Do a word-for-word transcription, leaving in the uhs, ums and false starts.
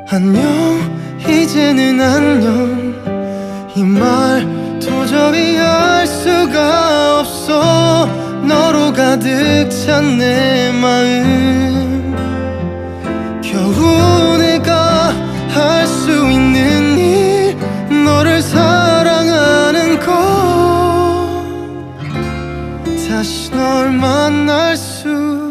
안녕 이제는 안녕 이 말 도저히 할 수가 없어 너로 가득 찬 내 마음